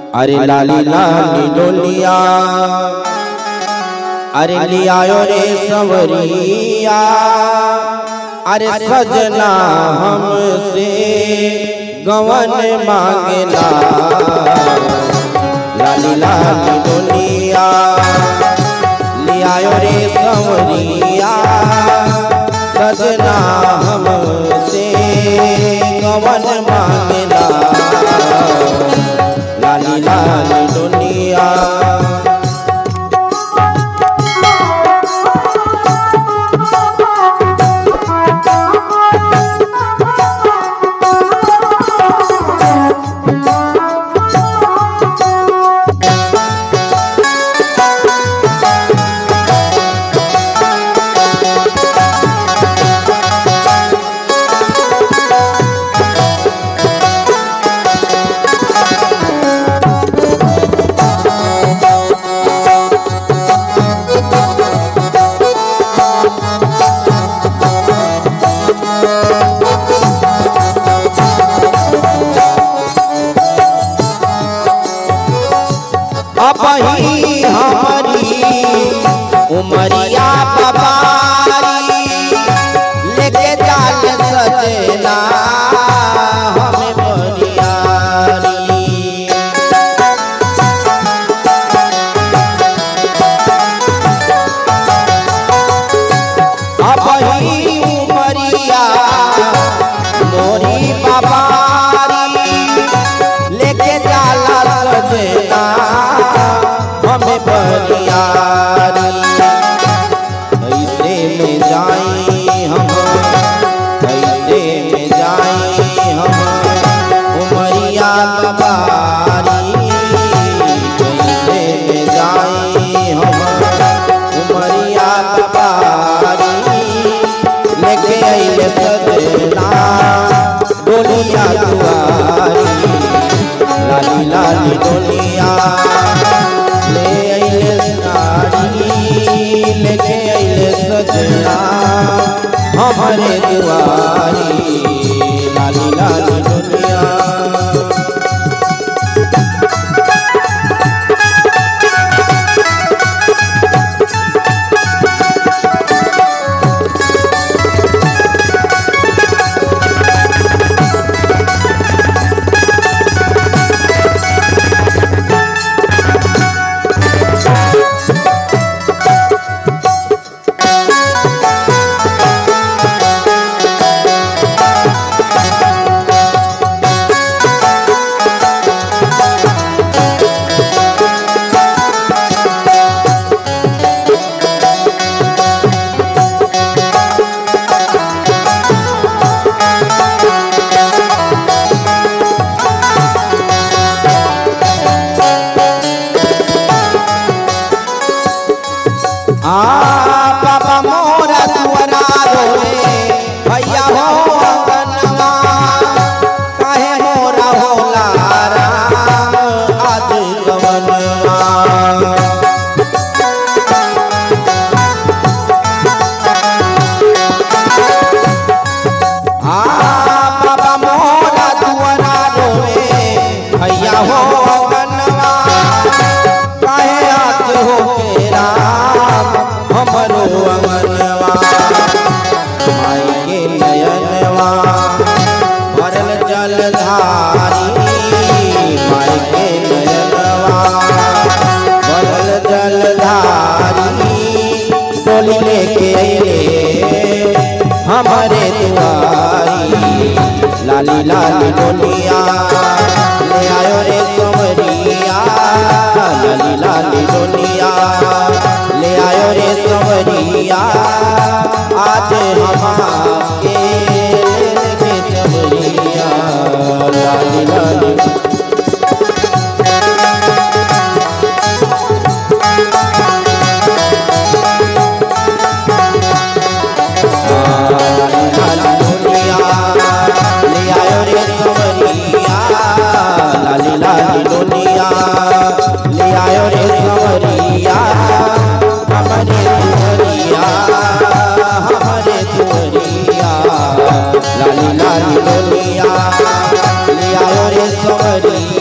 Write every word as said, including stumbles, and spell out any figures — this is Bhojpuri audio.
अरे लाली लाली डोलिया अरे लियायो रे सवरिया अरे सजना हमसे गवन मांगेला लाली लाली डोलिया लियायो रे सवरिया सजना हमसे गवन मांगेला लाली लाली डोलिया अबही हमारी उमरिया बाबारी लेके जाल सजना हमें बरियारी अबही उमरिया मोरी बाबारी लेके जाला सजना हमें बरियारी कैसे में जाई हम कैसे में जाई हम उमरिया बाबारी कैसे में जाई हम उमरिया बाबारी लेके आइले सजना डोलिया दुआरी लाली लाली डोलिया लेके आइले सजना हमारे दुआरी लाली लाली डोलिया बाबा मोरा दुआरा रोए भैया हो अंगनवा काहे मोरा होला राम आज गवनवा बाबा मोरा दुआरा रोए भैया हो अंगनवा काहे आज हो के राम हमरो अंगनवा माई के नयनवा भरल जलधारी माई के नयनवा भरल जलधारी डोली लेके अइले हमारे दुआरी लाली लाली डोलिया ले आयो रे सवरिया लाली लाली डोलिया ले आयो रे सवरिया आज हमारे लेके सवरिया लाली लाली लाली लाली डोलिया ले आयो रे सवरिया हमारे दुआरिया हमारे दुआरिया लाली लाली डोलिया ले आयो रे सवरिया।